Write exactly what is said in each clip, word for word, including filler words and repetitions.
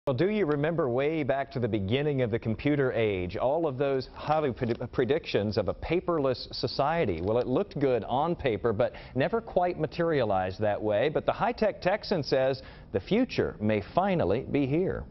Well, do you remember way back to the beginning of the computer age, all of those Hollywood pred predictions of a paperless society? Well, it looked good on paper, but never quite materialized that way. But the High-Tech Texan says the future may finally be here.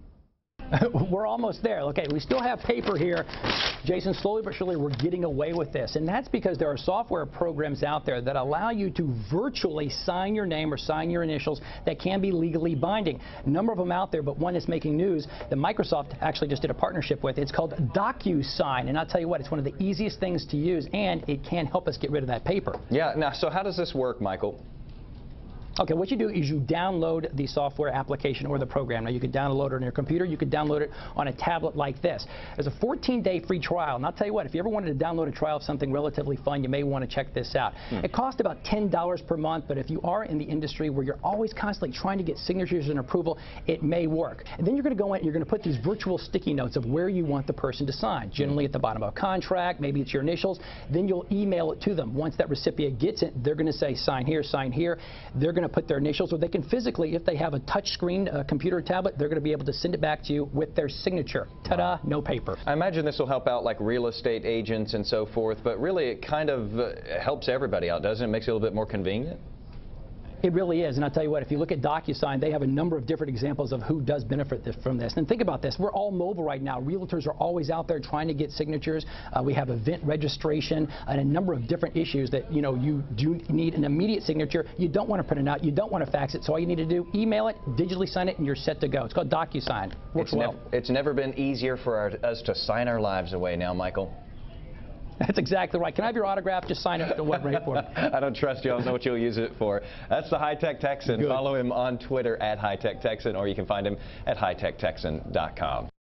We're almost there. Okay, we still have paper here. Jason, slowly but surely we're getting away with this. And that's because there are software programs out there that allow you to virtually sign your name or sign your initials that can be legally binding. A number of them out there, but one is making news that Microsoft actually just did a partnership with. It's called DocuSign. And I'll tell you what, it's one of the easiest things to use, and it can help us get rid of that paper. Yeah, now, so how does this work, Michael? Okay, what you do is you download the software application or the program. Now, you can download it on your computer. You can download it on a tablet like this. There's a fourteen day free trial. And I'll tell you what, if you ever wanted to download a trial of something relatively fun, you may want to check this out. Hmm. It costs about ten dollars per month, but if you are in the industry where you're always constantly trying to get signatures and approval, it may work. And then you're going to go in, you're going to put these virtual sticky notes of where you want the person to sign. Generally at the bottom of a contract, maybe it's your initials. Then you'll email it to them. Once that recipient gets it, they're going to say, sign here, sign here. They're going to put their initials, or they can physically, if they have a touch screen uh, computer or tablet, they're going to be able to send it back to you with their signature. Ta-da, no paper. I imagine this will help out like real estate agents and so forth, but really it kind of uh, helps everybody out, doesn't it? Makes it a little bit more convenient. It really is, and I'll tell you what, if you look at DocuSign, they have a number of different examples of who does benefit this, from this. And think about this, we're all mobile right now. Realtors are always out there trying to get signatures. Uh, we have event registration and a number of different issues that, you know, you do need an immediate signature. You don't want to print it out. You don't want to fax it. So all you need to do, email it, digitally sign it, and you're set to go. It's called DocuSign. Works it's well. Nev it's never been easier for our, us to sign our lives away now, Michael. That's exactly right. Can I have your autograph? Just sign it at web rate for me. I don't trust you. I don't know what you'll use it for. That's the High-Tech Texan. Good. Follow him on Twitter at High-Tech Texan, or you can find him at high tech texan dot com.